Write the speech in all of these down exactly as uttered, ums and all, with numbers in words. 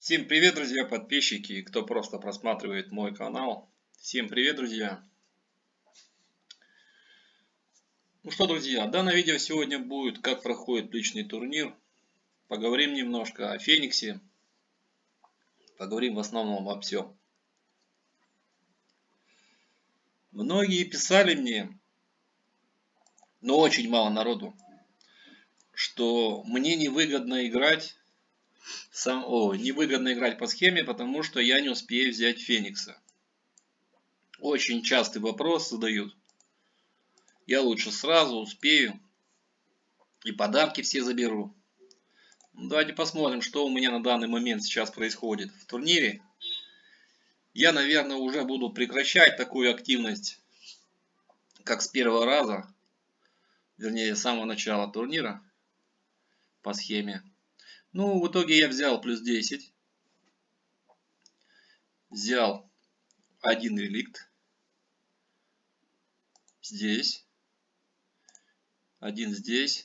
Всем привет, друзья, подписчики и кто просто просматривает мой канал. Всем привет, друзья. Ну что, друзья, данное видео сегодня будет, как проходит личный турнир. Поговорим немножко о Фениксе. Поговорим в основном обо всем. Многие писали мне, но очень мало народу, что мне невыгодно играть сам, о, невыгодно играть по схеме, потому что я не успею взять Феникса. Очень частый вопрос задают. Я лучше сразу успею и подарки все заберу. Давайте посмотрим, что у меня на данный момент сейчас происходит в турнире. Я, наверное, уже буду прекращать такую активность, как с первого раза. Вернее, с самого начала турнира по схеме. Ну, в итоге я взял плюс десять. Взял один реликт. Здесь. Один здесь.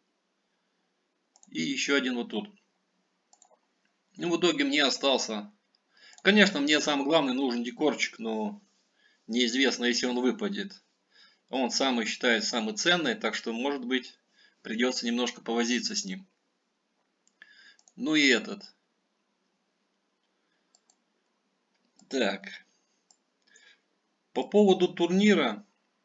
И еще один вот тут. Ну, в итоге мне остался... Конечно, мне самый главный нужен декорчик, но неизвестно, если он выпадет. Он самый считается самый ценный, так что, может быть, придется немножко повозиться с ним. Ну и этот. Так. По поводу турнира.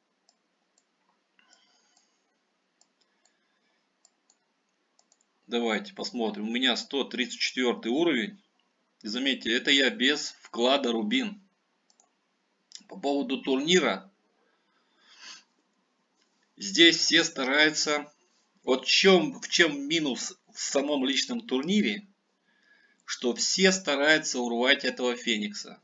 Давайте посмотрим. У меня сто тридцать четвёртый уровень. И заметьте, это я без вклада рубин. По поводу турнира. Здесь все стараются... Вот в чем, в чем минус в самом личном турнире, что все стараются урвать этого Феникса.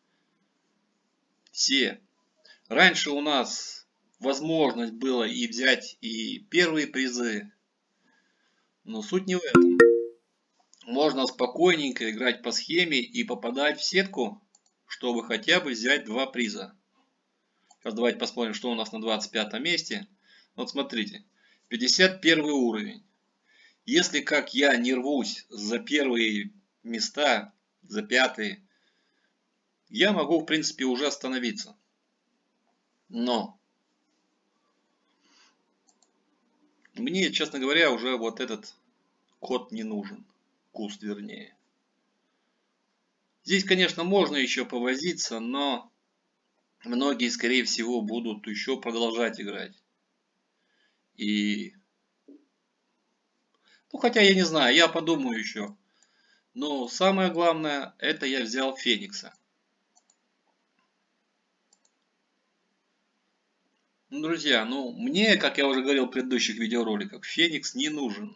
Все. Раньше у нас возможность была и взять и первые призы. Но суть не в этом. Можно спокойненько играть по схеме и попадать в сетку, чтобы хотя бы взять два приза. Сейчас давайте посмотрим, что у нас на двадцать пятом месте. Вот смотрите. пятьдесят первый уровень. Если как я не рвусь за первые места, за пятые, я могу в принципе уже остановиться. Но мне, честно говоря, уже вот этот код не нужен. Куст вернее. Здесь, конечно, можно еще повозиться, но многие, скорее всего, будут еще продолжать играть. И... Ну, хотя я не знаю, я подумаю еще. Но самое главное, это я взял Феникса. Ну, друзья, ну, мне, как я уже говорил в предыдущих видеороликах, Феникс не нужен.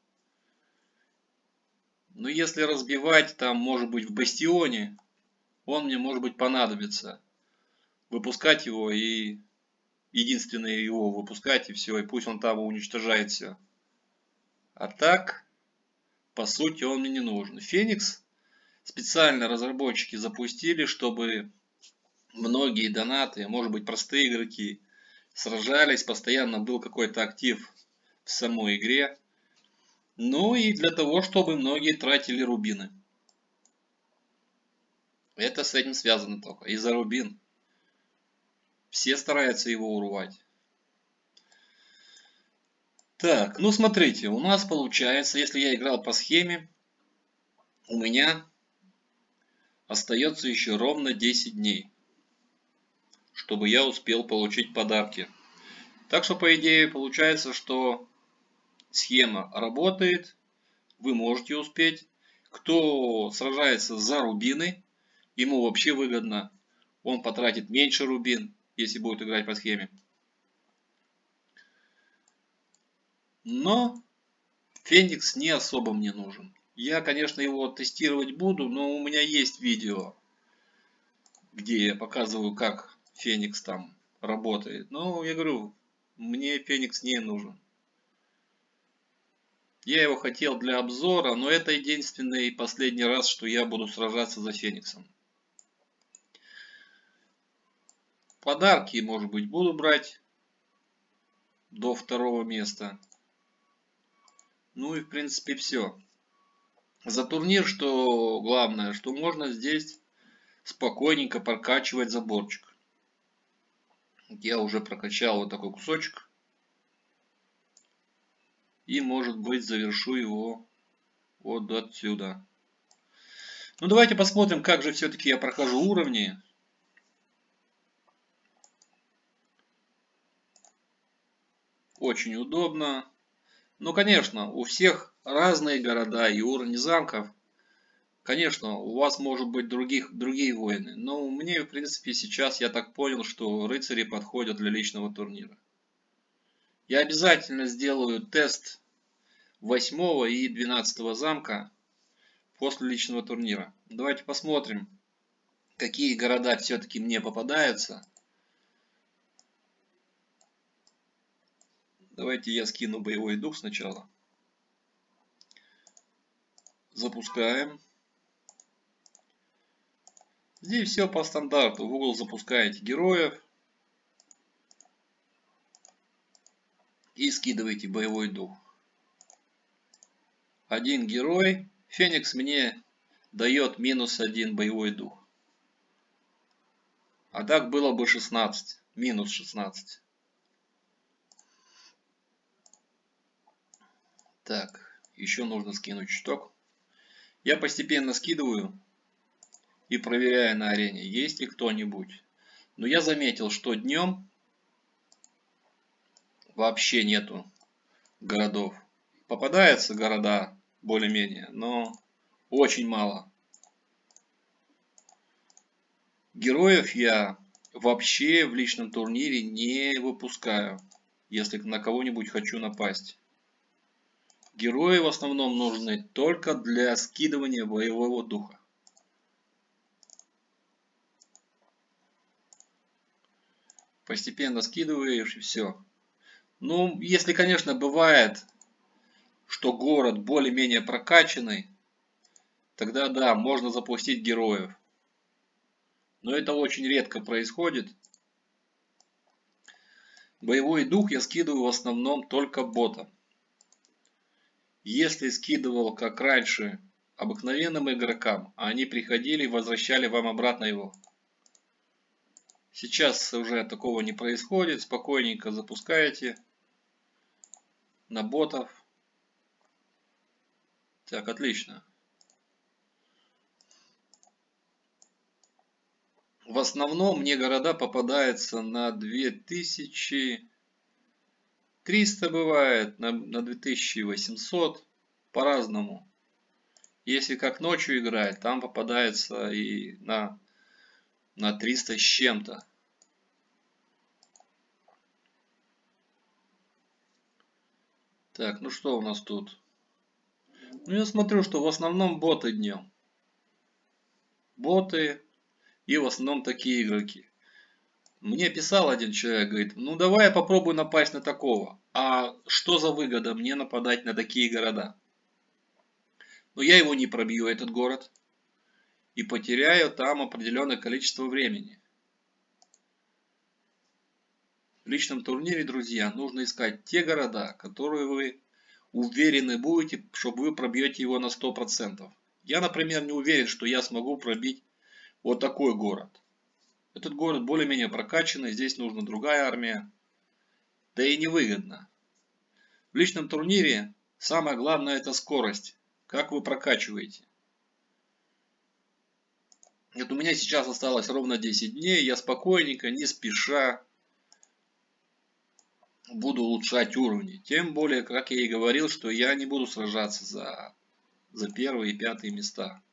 Но если разбивать там, может быть, в Бастионе, он мне, может быть, понадобится. Выпускать его и... Единственное его выпускать и все, и пусть он там уничтожает все. А так, по сути, он мне не нужен. Феникс специально разработчики запустили, чтобы многие донаты, может быть, простые игроки, сражались, постоянно был какой-то актив в самой игре. Ну и для того, чтобы многие тратили рубины. Это с этим связано только. И за рубин. Все стараются его урвать. Так, ну смотрите, у нас получается, если я играл по схеме, у меня остается еще ровно десять дней, чтобы я успел получить подарки. Так что, по идее, получается, что схема работает, вы можете успеть. Кто сражается за рубины, ему вообще выгодно. Он потратит меньше рубин, если будет играть по схеме. Но Феникс не особо мне нужен. Я, конечно, его тестировать буду, но у меня есть видео, где я показываю, как Феникс там работает. Но я говорю, мне Феникс не нужен. Я его хотел для обзора, но это единственный и последний раз, что я буду сражаться за Фениксом. Подарки, может быть, буду брать до второго места. Ну и в принципе все. За турнир, что главное, что можно здесь спокойненько прокачивать заборчик. Я уже прокачал вот такой кусочек. И может быть завершу его вот отсюда. Ну давайте посмотрим, как же все-таки я прохожу уровни. Очень удобно. Ну конечно, у всех разные города и уровни замков. Конечно, у вас может быть других, другие воины. Но мне в принципе сейчас я так понял, что рыцари подходят для личного турнира. Я обязательно сделаю тест восьмого и двенадцатого замка после личного турнира. Давайте посмотрим, какие города все-таки мне попадаются. Давайте я скину боевой дух сначала. Запускаем. Здесь все по стандарту. В угол запускаете героев. И скидываете боевой дух. Один герой. Феникс мне дает минус один боевой дух. А так было бы шестнадцать. Минус шестнадцать. Так, еще нужно скинуть чуток. Я постепенно скидываю и проверяю на арене, есть ли кто-нибудь. Но я заметил, что днем вообще нету городов. Попадаются города более-менее, но очень мало. Героев я вообще в личном турнире не выпускаю, если на кого-нибудь хочу напасть. Герои в основном нужны только для скидывания боевого духа. Постепенно скидываешь и все. Ну, если, конечно, бывает, что город более-менее прокачанный, тогда да, можно запустить героев. Но это очень редко происходит. Боевой дух я скидываю в основном только ботом. Если скидывал, как раньше, обыкновенным игрокам, они приходили и возвращали вам обратно его. Сейчас уже такого не происходит. Спокойненько запускаете на ботов. Так, отлично. В основном мне города попадаются на две тысячи триста бывает, на, на две тысячи восемьсот, по-разному. Если как ночью играть, там попадается и на, на триста с чем-то. Так, ну что у нас тут? Ну я смотрю, что в основном боты днем. Боты и в основном такие игроки. Мне писал один человек, говорит, ну давай я попробую напасть на такого. А что за выгода мне нападать на такие города? Но я его не пробью, этот город. И потеряю там определенное количество времени. В личном турнире, друзья, нужно искать те города, которые вы уверены будете, чтобы вы пробьете его на сто процентов. Я, например, не уверен, что я смогу пробить вот такой город. Этот город более-менее прокачанный, здесь нужна другая армия. Да и невыгодно. В личном турнире самое главное это скорость. Как вы прокачиваете. Вот у меня сейчас осталось ровно десять дней. Я спокойненько, не спеша буду улучшать уровни. Тем более, как я и говорил, что я не буду сражаться за, за первые и пятые места.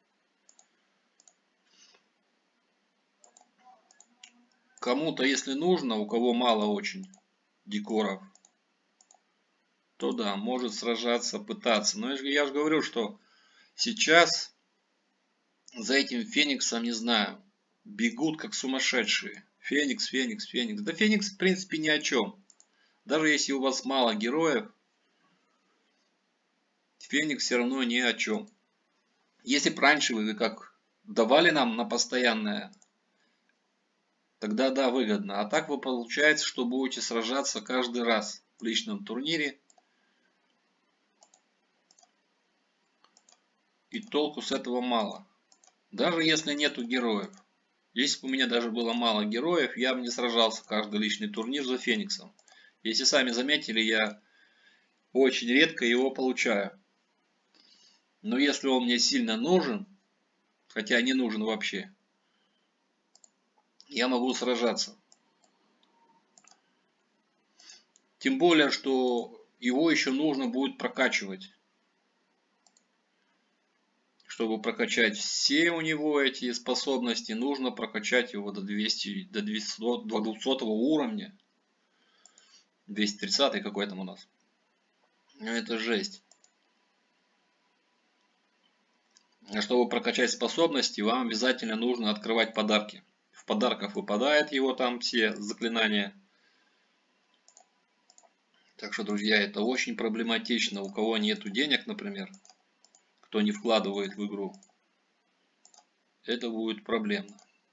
Кому-то, если нужно, у кого мало очень декоров, то да, может сражаться, пытаться. Но я же говорю, что сейчас за этим Фениксом, не знаю, бегут как сумасшедшие. Феникс, Феникс, Феникс. Да Феникс в принципе ни о чем. Даже если у вас мало героев, Феникс все равно ни о чем. Если бы раньше вы как давали нам на постоянное, тогда да, выгодно. А так вы получается, что будете сражаться каждый раз в личном турнире. И толку с этого мало. Даже если нету героев. Если бы у меня даже было мало героев, я бы не сражался каждый личный турнир за Фениксом. Если сами заметили, я очень редко его получаю. Но если он мне сильно нужен, хотя не нужен вообще, я могу сражаться. Тем более, что его еще нужно будет прокачивать. Чтобы прокачать все у него эти способности, нужно прокачать его до двухсот, до двухсот, до двухсотого уровня. двести тридцатый какой там у нас. Ну это жесть. А чтобы прокачать способности, вам обязательно нужно открывать подарки. В подарках выпадает его там все заклинания. Так что, друзья, это очень проблематично. У кого нету денег, например, кто не вкладывает в игру, это будет проблемно.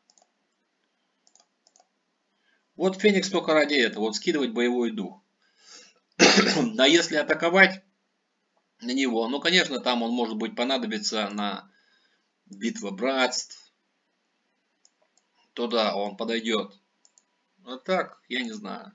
Вот Феникс только ради этого, вот скидывать боевой дух. А если атаковать на него, ну конечно там он может быть понадобится на битва братств, то да, он подойдет. А так, я не знаю.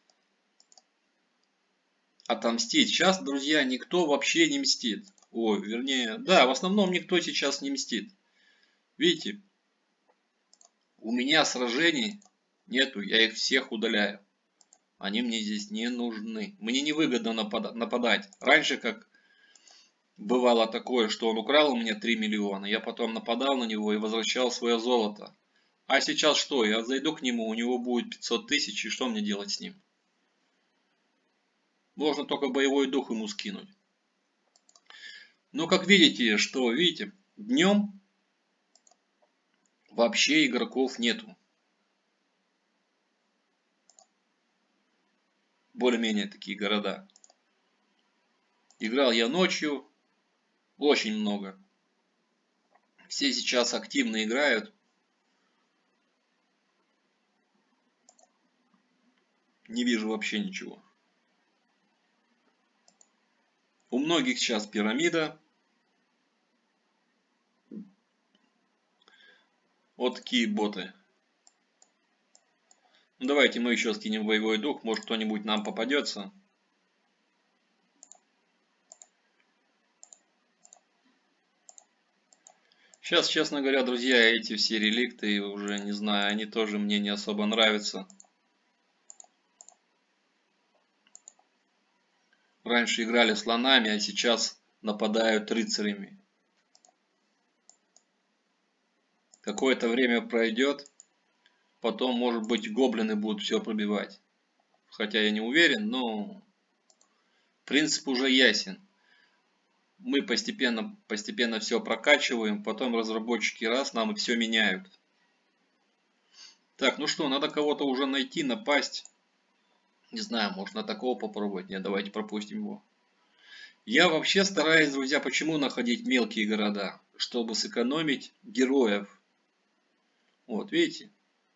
Отомстить. Сейчас, друзья, никто вообще не мстит. Ой, вернее, да, в основном никто сейчас не мстит. Видите, у меня сражений нету, я их всех удаляю. Они мне здесь не нужны. Мне невыгодно нападать. Раньше, как бывало такое, что он украл у меня три миллиона, я потом нападал на него и возвращал свое золото. А сейчас что? Я зайду к нему, у него будет пятьсот тысяч, и что мне делать с ним? Можно только боевой дух ему скинуть. Но как видите, что, видите, днем вообще игроков нету. Более-менее такие города. Играл я ночью, очень много. Все сейчас активно играют. Не вижу вообще ничего. У многих сейчас пирамида. Вот такие боты. Ну, давайте мы еще скинем боевой дух. Может кто-нибудь нам попадется. Сейчас, честно говоря, друзья, эти все реликты, уже не знаю, они тоже мне не особо нравятся. Раньше играли слонами, а сейчас нападают рыцарями. Какое-то время пройдет, потом, может быть, гоблины будут все пробивать. Хотя я не уверен, но принцип уже ясен. Мы постепенно, постепенно все прокачиваем, потом разработчики раз нам и все меняют. Так, ну что, надо кого-то уже найти, напасть. Не знаю, можно такого попробовать. Нет, давайте пропустим его. Я вообще стараюсь, друзья, почему находить мелкие города? Чтобы сэкономить героев. Вот, видите?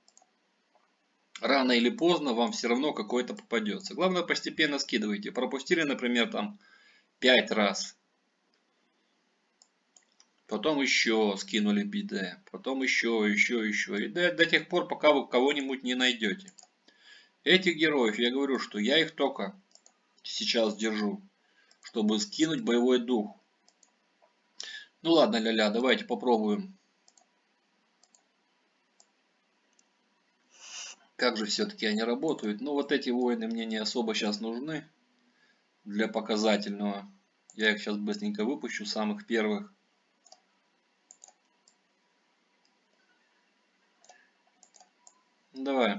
Рано или поздно вам все равно какой-то попадется. Главное, постепенно скидывайте. Пропустили, например, там пять раз. Потом еще скинули биде. Потом еще, еще, еще. И до, до тех пор, пока вы кого-нибудь не найдете. Этих героев, я говорю, что я их только сейчас держу, чтобы скинуть боевой дух. Ну ладно, ля-ля, давайте попробуем. Как же все-таки они работают? Ну вот эти воины мне не особо сейчас нужны для показательного. Я их сейчас быстренько выпущу, самых первых. Давай.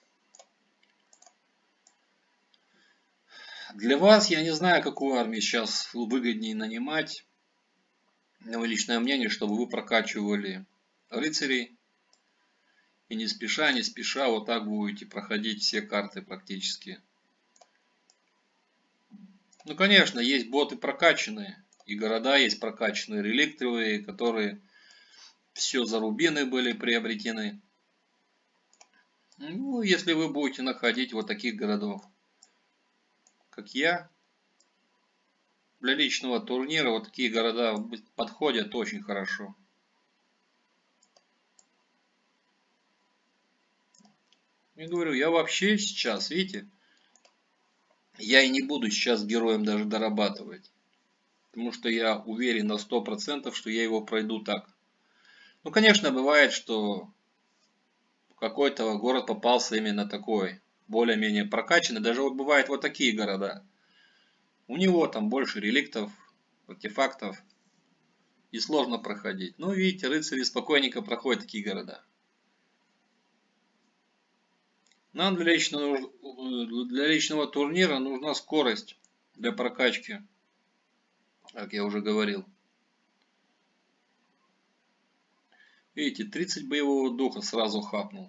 Для вас, я не знаю, какую армию сейчас выгоднее нанимать. Мое личное мнение, чтобы вы прокачивали рыцарей. И не спеша, не спеша, вот так будете проходить все карты практически. Ну, конечно, есть боты прокачанные. И города есть прокачанные, реликтовые, которые все за рубины были приобретены. Ну, если вы будете находить вот таких городов, как я, для личного турнира вот такие города подходят очень хорошо. Я говорю, я вообще сейчас, видите, я и не буду сейчас героем даже дорабатывать. Потому что я уверен на сто процентов, что я его пройду так. Ну, конечно, бывает, что какой-то город попался именно такой, более-менее прокачанный. Даже вот бывают вот такие города. У него там больше реликтов, артефактов. И сложно проходить. Ну, видите, рыцари спокойненько проходят такие города. Нам для личного, для личного турнира нужна скорость для прокачки. Как я уже говорил. Видите, тридцать боевого духа сразу хапнул.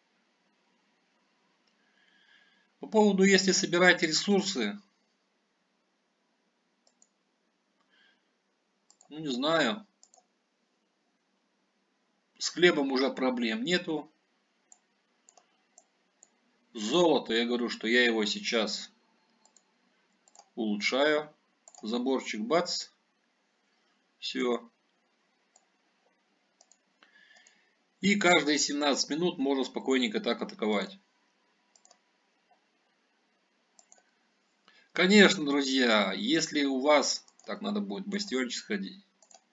По поводу, если собираете ресурсы, ну не знаю, с хлебом уже проблем нету. Золото, я говорю, что я его сейчас улучшаю. Заборчик, бац. Все. И каждые семнадцать минут можно спокойненько так атаковать. Конечно, друзья, если у вас... Так, надо будет в бастиончик сходить.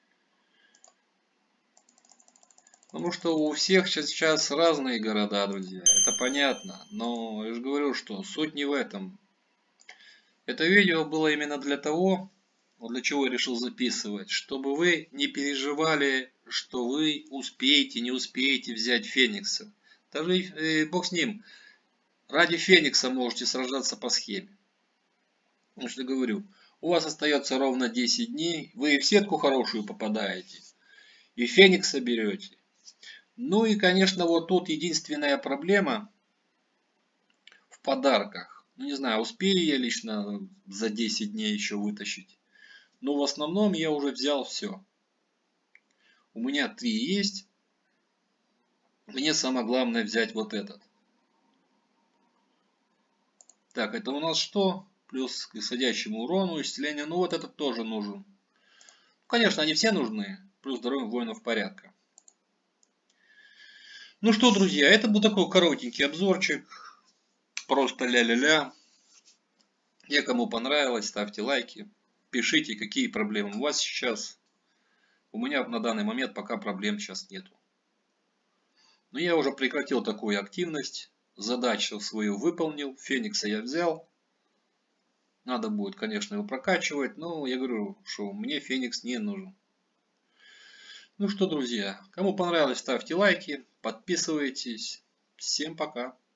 Потому что у всех сейчас разные города, друзья. Это понятно. Но я же говорю, что суть не в этом. Это видео было именно для того, для чего я решил записывать. Чтобы вы не переживали, что вы успеете, не успеете взять Феникса. Даже э, бог с ним. Ради Феникса можете сражаться по схеме. Потому что говорю, у вас остается ровно десять дней. Вы в сетку хорошую попадаете. И Феникса берете. Ну и, конечно, вот тут единственная проблема в подарках. Ну, не знаю, успею я лично за десять дней еще вытащить. Но в основном я уже взял все. У меня три есть. Мне самое главное взять вот этот. Так, это у нас что? Плюс к исходящему урону, исцелению. Ну вот этот тоже нужен. Конечно, они все нужны. Плюс здоровье воинов порядка. Ну что, друзья, это был такой коротенький обзорчик. Просто ля-ля-ля. Я кому понравилось, ставьте лайки. Пишите, какие проблемы у вас сейчас. У меня на данный момент пока проблем сейчас нету. Но я уже прекратил такую активность. Задачу свою выполнил. Феникса я взял. Надо будет, конечно, его прокачивать. Но я говорю, что мне Феникс не нужен. Ну что, друзья, кому понравилось, ставьте лайки. Подписывайтесь. Всем пока.